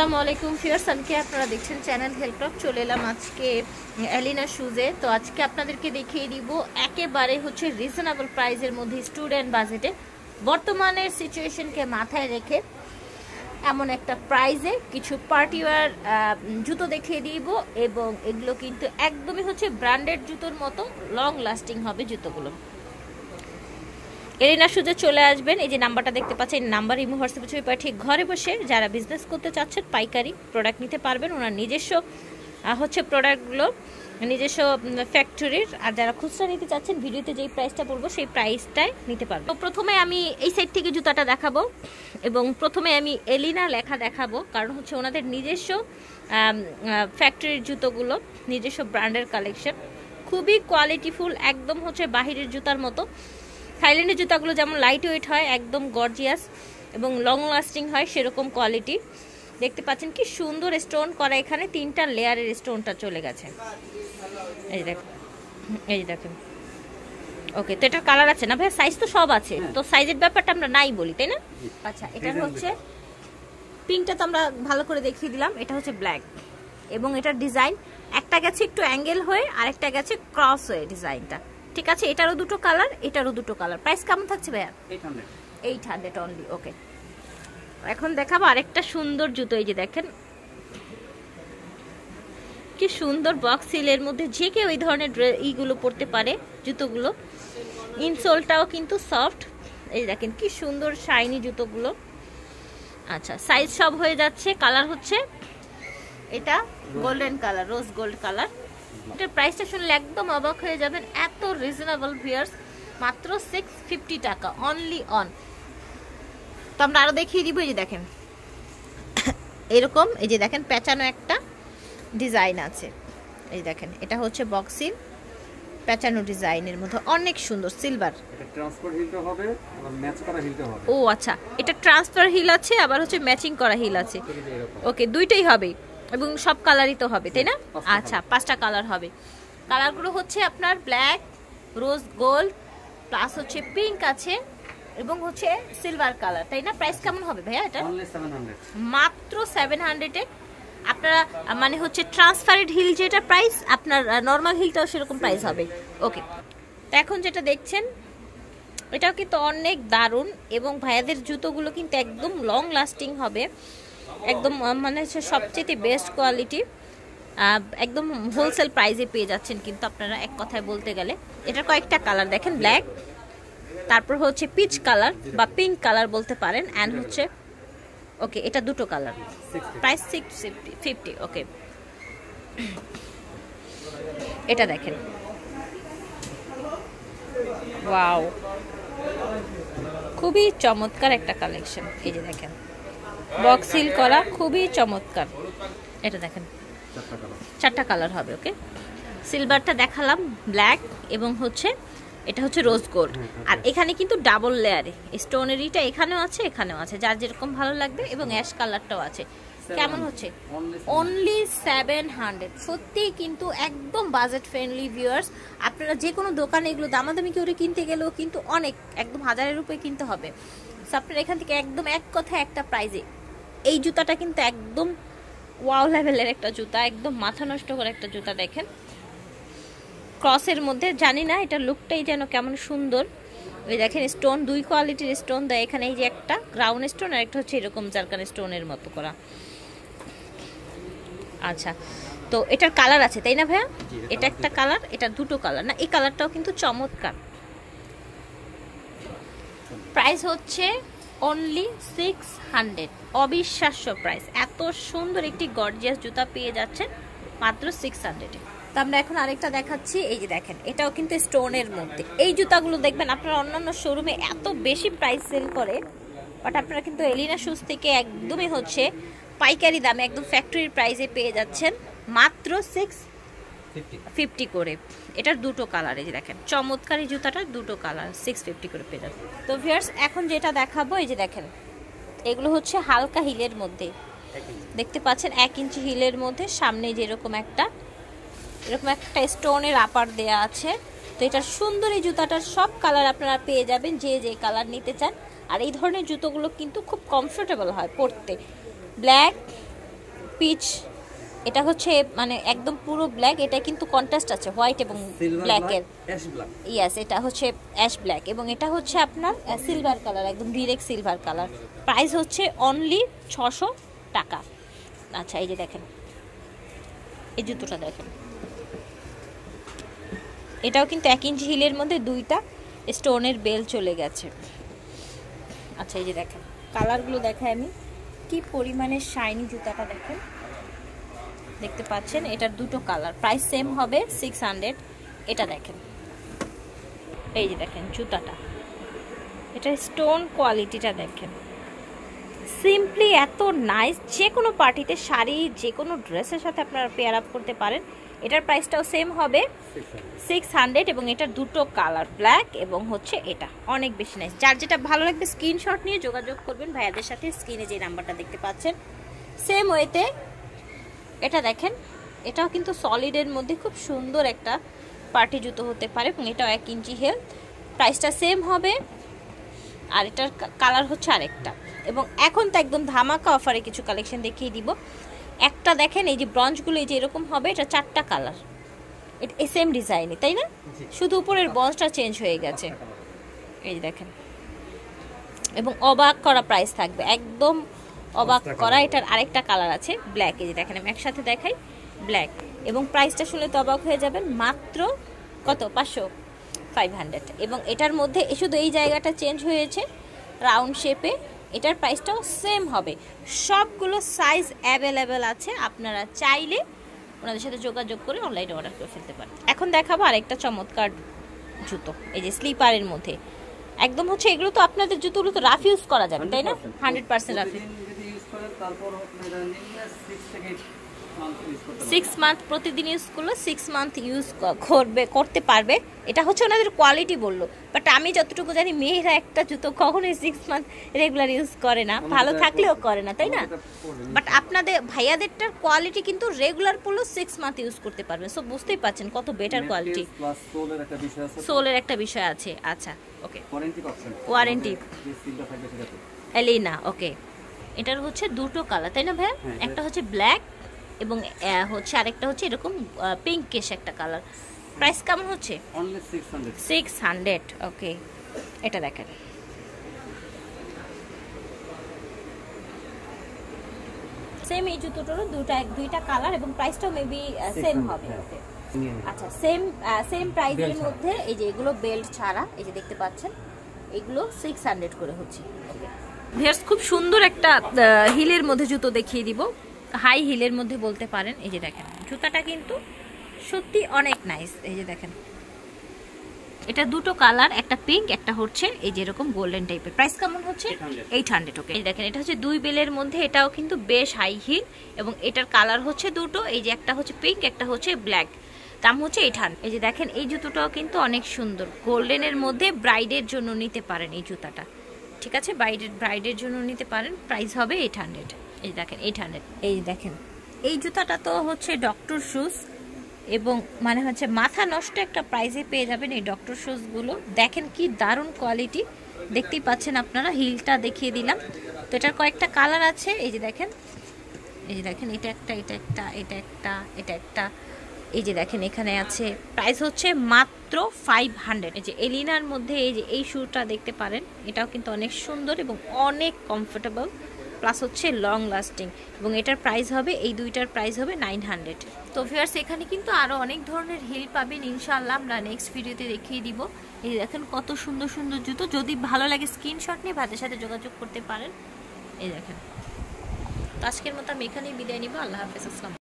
আসসালামু আলাইকুম ভিউয়ার্স, আজকে আপনারা দেখছেন চ্যানেল হেল্পটক। চলে এলাম আজকে এলিনা শুজে। তো আজকে আপনাদেরকে দেখিয়ে দিব একেবারে হচ্ছে রিজনেবল প্রাইসের মধ্যে স্টুডেন্ট বাজেটে বর্তমানের সিচুয়েশনকে মাথায় রেখে এমন একটা প্রাইসে কিছু পার্টিওয়ার জুতো দেখিয়ে দিব, এবং এগুলো কিন্তু একদমই হচ্ছে ব্র্যান্ডেড জুতোর মতো লং লাস্টিং হবে জুতোগুলো। এলিনা শুজে চলে আসবেন, এই যে নাম্বারটা দেখতে পাচ্ছেন, এই নাম্বার ইমো হোয়াটসঅ্যাপে ছবি পাঠিয়ে ঘরে বসে যারা বিজনেস করতে চাচ্ছেন পাইকারি প্রোডাক্ট নিতে পারবেন। ওনার নিজস্ব হচ্ছে প্রোডাক্টগুলো নিজস্ব ফ্যাক্টরির, আর যারা খুচরা নিতে চাচ্ছেন ভিডিওতে যেই প্রাইসটা বলবো সেই প্রাইসটাই নিতে পারবেন। তো প্রথমে আমি এই সাইড থেকে জুতাটা দেখাবো, এবং প্রথমে আমি এলিনা লেখা দেখাবো, কারণ হচ্ছে ওনাদের নিজস্ব ফ্যাক্টরির জুতোগুলো, নিজস্ব ব্র্যান্ডের কালেকশন, খুবই কোয়ালিটিফুল, একদম হচ্ছে বাহিরের জুতার মতো। থাইল্যান্ডের জুতাগুলো যেমন লাইট ওয়েট হয়, একদম গর্জিয়াস এবং লং লাস্টিং হয়, সেরকম কোয়ালিটি। দেখতে পাচ্ছেন কি সুন্দর স্টোন করা, এখানে 3টা লেয়ারের স্টোনটা চলে গেছে। এই দেখেন, এই দেখেন। ওকে, তো এটার কালার আছে না ভাই? সাইজ তো সব আছে, তো সাইজের ব্যাপারটা আমরা নাই বলি, তাই না? আচ্ছা, এটা হচ্ছে পিঙ্কটা তো আমরা ভালো করে দেখিয়ে দিলাম। এটা হচ্ছে ব্ল্যাক, এবং এটার ডিজাইন একটা গেছে একটু অ্যাঙ্গেল হয়ে, আরেকটা গেছে ক্রস হয়ে ডিজাইনটা। ঠিক আছে, এটারও দুটো কালার, এটারও দুটো কালার। প্রাইস কেমন থাকছে ভাইয়া? 800 অনলি। ওকে, এখন দেখাবো আরেকটা সুন্দর জুতো। এই যে দেখেন কি সুন্দর বক্স সিলের মধ্যে, যে কেউ এই ধরনের ইগুলো পরতে পারে জুতোগুলো। ইনসোলটাও কিন্তু সফট। এই দেখেন কি সুন্দর শাইনি জুতোগুলো। আচ্ছা, সাইজ সব হয়ে যাচ্ছে। কালার হচ্ছে এটা golden colour, rose gold colour. এটার প্রাইসটা শুনলে একদম অবাক হয়ে যাবেন, এত রিজনেবল ভিউয়ার্স, মাত্র 650 টাকা অনলি অন। তো আমরা আরো দেখিয়ে দিব। এই যে দেখেন এরকম, এই যে দেখেন পেঁচানো একটা ডিজাইন আছে। এই দেখেন, এটা হচ্ছে বক্সিং পেঁচানো ডিজাইনের মধ্যে, অনেক সুন্দর সিলভার। এটা ট্রান্সফার হিলটা হবে, আবার ম্যাচ করা হিলটা হবে। ও আচ্ছা, এটা ট্রান্সফার হিল আছে, আবার হচ্ছে ম্যাচিং করা হিল আছে। ওকে, দুইটাই হবে, এবং সব কালারই তো হবে, তাই না? আচ্ছা, 5টা কালার হবে। কালারগুলো হচ্ছে আপনার ব্ল্যাক, রোজ গোল্ড, প্লাস হচ্ছে পিঙ্ক আছে, এবং হচ্ছে সিলভার কালার, তাই না? প্রাইস কেমন হবে ভাইয়া এটা? মাত্র 700 এ আপনারা, মানে হচ্ছে ট্রান্সফারেড হিল যেটা প্রাইস, আপনার নর্মাল হিলটাও সেরকম প্রাইস হবে। ওকে, তো এখন যেটা দেখছেন এটাও কিন্তু অনেক দারুণ, এবং ভাইয়াদের জুতোগুলো কিন্তু একদম লং লাস্টিং হবে, একদম মানে হচ্ছে সবচেয়ে বেস্ট কোয়ালিটি, একদম হোলসেল প্রাইসে পেয়ে যাচ্ছেন কিন্তু আপনারা, এক কথায় বলতে গেলে। এটার কয়েকটা কালার দেখেন, ব্ল্যাক, তারপর হচ্ছে পিচ কালার বা পিঙ্ক কালার বলতে পারেন, অ্যান্ড হচ্ছে ওকে এটা দুটো কালার। প্রাইস 650। ওকে, এটা দেখেন, ওয়াও, খুবই চমৎকার একটা কালেকশন। এই যে দেখেন বক্স সিল করা, খুবই চমৎকার। এটা দেখেন 4টা কালার হবে। ওকে, সিলভারটা দেখালাম, ব্ল্যাক, এবং হচ্ছে এটা হচ্ছে রোজ গোল্ড। আর এখানে কিন্তু ডাবল লেয়ারে স্টোনেরিটা এখানেও আছে, এখানেও আছে, যার যেরকম ভালো লাগবে, এবং অ্যাশ কালারটাও আছে। কেমন হচ্ছে? অনলি 700। সত্যিই কিন্তু একদম বাজেট ফ্রেন্ডলি ভিউয়ার্স। আপনারা যে কোনো দোকানে এগুলো দামাদামি করে কিনতে গেলেও কিন্তু অনেক, একদম 1000-এর উপরে কিনতে হবে। আপনারা এখান থেকে একদম এক কথা একটা প্রাইজে এই জুতাটা কিন্তু একদম ওয়াও লেভেলের একটা জুতা, একদম মাথা নষ্ট করে একটা জুতা। দেখেন ক্রসের মধ্যে, জানি না এটা লুকটাই যেন কেমন সুন্দর। এই দেখেন স্টোন, 2 কোয়ালিটির স্টোন দেয় এখানে। এই যে একটা ক্রাউন স্টোন, আর একটা হচ্ছে এরকম জারকান স্টোনের মতো করা। আচ্ছা, তো এটার কালার আছে, তাই না ভাইয়া? এটা একটা কালার, এটা দুটো কালার না? এই কালারটাও কিন্তু চমৎকার। প্রাইস হচ্ছে অনলি 600, অবিশ্বাস্য প্রাইস। এত সুন্দর একটি গর্জিয়াস জুতা পেয়ে যাচ্ছেন মাত্র 600-এ। তো আমরা এখন আরেকটা দেখাচ্ছি। এই যে দেখেন, এটাও কিন্তু স্টোনের মধ্যে। এই জুতাগুলো দেখবেন আপনারা অন্যান্য শোরুমে এত বেশি প্রাইস সেল করে, বাট আপনারা কিন্তু এলিনা শুজ থেকে একদমই হচ্ছে পাইকারি দামে, একদম ফ্যাক্টরির প্রাইসে পেয়ে যাচ্ছেন মাত্র 650 করে। এটার দুটো কালার, এই যে দেখেন চমৎকার এই জুতাটার দুটো কালার, 650 করে পেয়ে যাচ্ছেন। তো ভিউয়ার্স, এখন যেটা দেখাবো, এই যে দেখেন এগুলো হচ্ছে হালকা হিলের মধ্যে, দেখতে পাচ্ছেন 1 ইঞ্চি হিলের মধ্যে, সামনে যেরকম একটা এরকম একটা স্টোনের আপার দেয়া আছে। তো এটার সুন্দর এই জুতাটার সব কালার আপনারা পেয়ে যাবেন, যে যে কালার নিতে চান। আর এই ধরনের জুতোগুলো কিন্তু খুব কমফোর্টেবল হয় পরতে। ব্ল্যাক, পিচ, এটা হচ্ছে মানে একদম পুরো ব্ল্যাক, এটা কিন্তু কন্ট্রাস্ট আছে হোয়াইট এবং ব্ল্যাকের। ইয়াস, এটা হচ্ছে অ্যাশ ব্ল্যাক এবং এটা হচ্ছে আপনার সিলভার কালার, একদম ডিরেক্ট সিলভার কালার। প্রাইস হচ্ছে অনলি 600 টাকা। আচ্ছা, এই যে দেখেন এই জুতোটা দেখেন, এটাও কিন্তু 1 ইঞ্চি হিলের মধ্যে 2টা স্টোনের বেল চলে গেছে। আচ্ছা, এই যে দেখেন কালারগুলো দেখাই আমি, কি পরিমাণে শাইনি জুতাটা দেখেন, দেখতে পাচ্ছেন। এটার 2টো কালার, প্রাইস সেম হবে 600। এটা দেখেন, এই যে দেখেন জুতাটা, এটা স্টোন কোয়ালিটিটা দেখেন, সিম্পলি এত নাইস। যে কোনো পার্টিতে শাড়ি, যে কোনো ড্রেসের সাথে আপনারা পেয়ার আপ করতে পারেন। এটার প্রাইসটাও সেম হবে 600 এবং এটার 2টো কালার, ব্ল্যাক এবং হচ্ছে এটা অনেক বেশি নাইস। যার যেটা ভালো লাগবে স্ক্রিনশট নিয়ে যোগাযোগ করবেন ভাইয়াদের সাথে। স্ক্রিনে যে নাম্বারটা দেখতে পাচ্ছেন সেম ওয়েতে এটা দেখেন, এটাও কিন্তু সলিডের মধ্যে খুব সুন্দর একটা পার্টি জুতো হতে পারে এবং এটাও 1 ইঞ্চি হেল। প্রাইসটা সেম হবে আর এটার কালার হচ্ছে আরেকটা। এবং এখন তো একদম ধামাকা অফারে কিছু কালেকশন দেখিয়ে দিব। একটা দেখেন এই যে ব্রঞ্জগুলো এই যে এরকম হবে, এটা 4টা কালার, এটা সেম ডিজাইনে, তাই না? শুধু উপরের ব্রঞ্জটা চেঞ্জ হয়ে গেছে, এই দেখেন। এবং অবাক করা প্রাইস থাকবে, একদম অবাক করা। এটার আরেকটা কালার আছে ব্ল্যাক, এই যে দেখেন আমি একসাথে দেখাই, ব্ল্যাক। এবং প্রাইসটা শুনলে তো অবাক হয়ে যাবেন, মাত্র কত? 500। এবং এটার মধ্যে শুধু এই জায়গাটা চেঞ্জ হয়েছে রাউন্ড শেপে। এটার প্রাইসটাও সেম হবে। সবগুলো সাইজ অ্যাভেলেবেল আছে, আপনারা চাইলে ওনাদের সাথে যোগাযোগ করে অনলাইনে অর্ডার করে ফেলতে পারেন। এখন দেখাবো আরেকটা চমৎকার জুতো, এই যে স্লিপারের মধ্যে একদম হচ্ছে। এগুলো তো আপনাদের জুতোগুলো তো রাফ ইউজ করা যাবে, তাই না? 100% রাফ। 6 মান্থ প্রতিদিন ইউজ করলে 6 মান্থ ইউজ করতে পারবে। এটা হচ্ছে ওনাদের কোয়ালিটি বললো, বাট আমি যতটুকু জানি মেয়েরা একটা জুতো কখনোই 6 মান্থ রেগুলার ইউজ করে না, ভালো থাকলেও করে না, তাই না? বাট আপনাদের ভাইয়াদেরটার কোয়ালিটি কিন্তু রেগুলার পরলেও 6 মান্থ ইউজ করতে পারবেন। সো বুঝতেই পাচ্ছেন কত বেটার কোয়ালিটি। সোলের একটা বিষয় আছে। আচ্ছা, ওকে, ওয়ারেন্টি এলিনা, ওকে। এটার হচ্ছে 2টো কালার, তাই না ভাইয়া? একটা হচ্ছে ব্ল্যাক এবং হচ্ছে আরেকটা হচ্ছে এরকম পিঙ্কিশ একটা কালার। প্রাইস কেমন হচ্ছে? 600। ওকে, এটা দেখেন, সেম এই জুতোটারও 2টা কালার এবং প্রাইসটাও মেবি সেম হবে। আচ্ছা, সেম প্রাইসের মধ্যে এই যে এগুলো বেল্ট ছাড়া, এই যে দেখতে পাচ্ছেন এগুলো 600 করে হচ্ছে। ওকে ভিউয়ার্স, খুব সুন্দর একটা হিলের মধ্যে জুতো দেখিয়ে দিব, হাই হিলের মধ্যে বলতে পারেন। এই যে দেখেন জুতাটা কিন্তু সত্যি অনেক নাইস। এই যে দেখেন, এটা 2টো কালার, একটা পিঙ্ক, একটা হচ্ছে এই যে এরকম গোল্ডেন টাইপের। প্রাইস কেমন হচ্ছে? 800। ওকে, এই দেখেন এটা হচ্ছে 2 বেলের মধ্যে, এটাও কিন্তু বেশ হাই হিল এবং এটার কালার হচ্ছে 2টো, এই যে একটা হচ্ছে পিঙ্ক, একটা হচ্ছে ব্ল্যাক। দাম হচ্ছে 800। এই যে দেখেন এই জুতোটাও কিন্তু অনেক সুন্দর, গোল্ডেনের মধ্যে ব্রাইডের জন্য নিতে পারেন এই জুতাটা, ঠিক আছে? ব্রাইডের জন্য নিতে পারেন। প্রাইস হবে 800। এই দেখেন 800। এই দেখেন এই জুতাটা তো হচ্ছে ডক্টর শুজ এবং মানে হচ্ছে মাথা নষ্ট একটা প্রাইসে পেয়ে যাবেন এই ডক্টর শুজগুলো। দেখেন কি দারুণ কোয়ালিটি, দেখতেই পাচ্ছেন আপনারা। হিলটা দেখিয়ে দিলাম। তো এটার কয়েকটা কালার আছে, এই যে দেখেন, এই যে দেখেন এটা একটা, এটা একটা, এটা একটা, এটা একটা, এই যে দেখেন এখানে আছে। প্রাইস হচ্ছে মাত্র 500। এই যে এলিনার মধ্যে এই যে এই শুটা দেখতে পারেন, এটাও কিন্তু অনেক সুন্দর এবং অনেক কমফোর্টেবল, প্লাস হচ্ছে লং লাস্টিং এবং এটার প্রাইস হবে, এই 2টার প্রাইস হবে 900। তো ভিউয়ার্স, এখানে কিন্তু আরও অনেক ধরনের হিল পাবেন ইনশাআল্লাহ, আমরা নেক্সট ভিডিওতে দেখিয়ে দিব। এই দেখেন কত সুন্দর সুন্দর জুতো। যদি ভালো লাগে স্ক্রিনশট নিয়ে ভাইদের সাথে যোগাযোগ করতে পারেন। এই দেখেন। তো আজকের মতো আমি এখানেই বিদায় নিব। আল্লাহ হাফেজ, আসসালাম।